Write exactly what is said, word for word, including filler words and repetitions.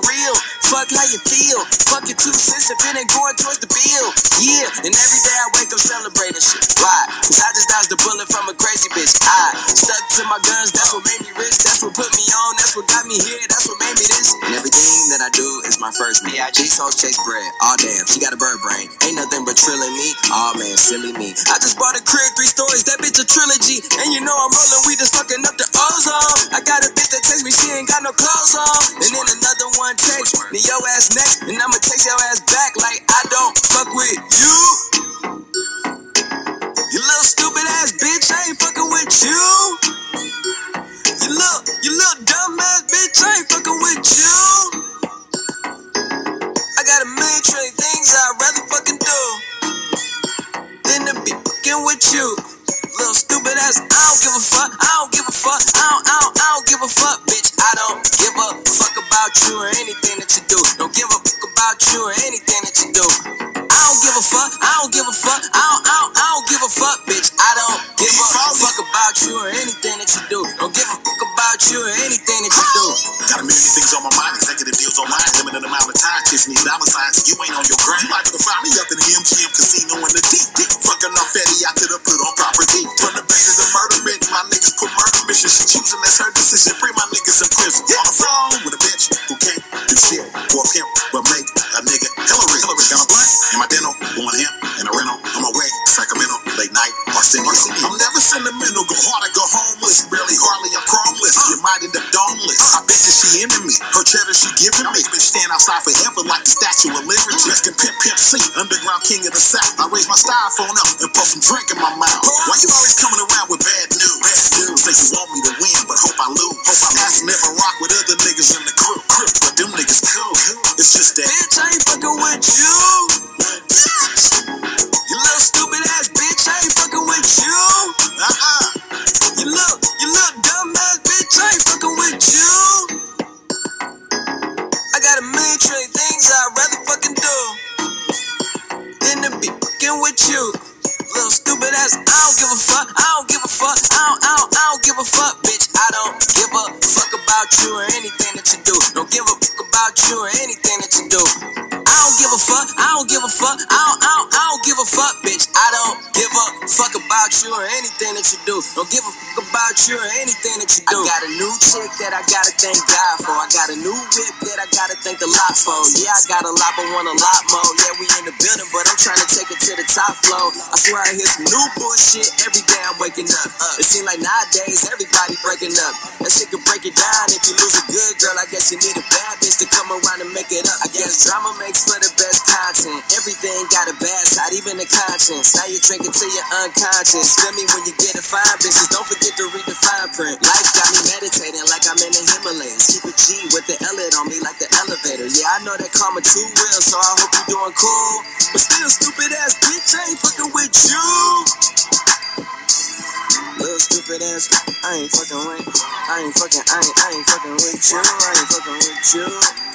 real. Fuck how you feel. Fuck your two cents if it ain't going towards the bill. Yeah, and every day I wake up celebrating shit. Why? Cause I just dodged a bullet from a crazy bitch. I stuck to my guns, that's what made me rich. That's what put me on, that's what got me here. That's what made me this. And everything that I do is my first name. These hoes chase bread. Aw, damn, she got a bird brain. Ain't nothing but trilling me. Aw, man, silly me. I just bought a crib, three stories, that bitch a trilogy. And you know I'm rolling weed that's fucking up the ozone. I got a bitch that text me, she ain't got no clothes on. And then another one text me, yo ass next. And I'ma text your ass back like I don't fuck with you. You little stupid ass bitch, I ain't fucking with you. You little, you little dumb ass bitch, I ain't fucking with you. I got a million trillion things I'd rather fucking do than to be fucking with you. Little stupid ass, I don't give a fuck, I don't give a fuck, I don't, I don't, I don't give a fuck, bitch. I don't give a fuck about you or anything that you do. Don't give a fuck about you or anything that you do. I don't give a fuck, I don't give a fuck, I don't, I don't, I don't give a fuck, bitch. I don't give a fuck about you or anything that you do. Don't give a fuck about you or anything that you do. Got a million things on my mind, executive deals online, limited amount of time, kissing these dollar signs, and you ain't on your grind. You liable to find me up in the M G M casino in the deep, deep. Fucking off fatty, I could have put on property. From the bases and murder men, my niggas put murder mission. She choosing, that's her decision. Free my niggas in prison. On the phone with a bitch who can't do shit for a pimp, but make a nigga hella rich. Got my blunt in my dental, going him in a rental. On my way, Sacramento, late night, Arsenio. I'm never sentimental, go hard, I go homeless. Barely, hardly, I'm chromeless. You might end up domeless. I bet that she into me, her cheddar she giving me. Bitch stand outside forever like the Statue of Liberty. Mexican pimp, pimp, C, underground king of the South. I raise my styrofoam up and pour some drink in my mouth. Why you always coming around with bad news? Bad news. Say you want me to win, but hope I lose. Hope I last never rock with other niggas in the crew. But them niggas cool. It's just that bitch, I ain't fucking with you. You little stupid ass bitch, I ain't fucking with you. Uh-uh. You little, you little dumb ass bitch, I ain't fucking with you. I got a million trillion things I'd rather fucking do than to be fucking with you. Little stupid ass, I don't give a fuck, I don't give a fuck, I don't, I don't, I don't give a fuck, bitch. I don't give a fuck about you or anything that you do. Don't give a fuck about you or anything that you do. I don't give a fuck, I don't give a fuck, I don't, I don't, I don't give a fuck, bitch. I don't give a fuck about you or anything that you do. Don't give a fuck about you or anything that you do. I got a new chick that I gotta thank God for. I got a new whip that I gotta thank a lot for. Yeah, I got a lot, but want a lot more. Yeah, we in the building, but I'm trying to take it to the top floor. I swear I hear some new bullshit every day I'm waking up. Uh, it seems like nowadays everybody breaking up. That shit could break it down if you lose a good girl. I guess you need a bad bitch to come around and make it up. I guess drama makes for the best content. Everything got a bad side, even the conscience. Now you're drinking till you're unconscious. Feel me when you get a fine bitches. Don't forget to read the fine print. Life got me meditating like I'm in the Himalayas. Keep a G with the L on me like the elevator. Yeah, I know that karma too real, so I hope you're doing cool. But still, stupid ass bitch, I ain't fucking with you. Little stupid ass, I ain't fucking with. I ain't fucking, I ain't, I ain't fucking with you. I ain't fucking with you.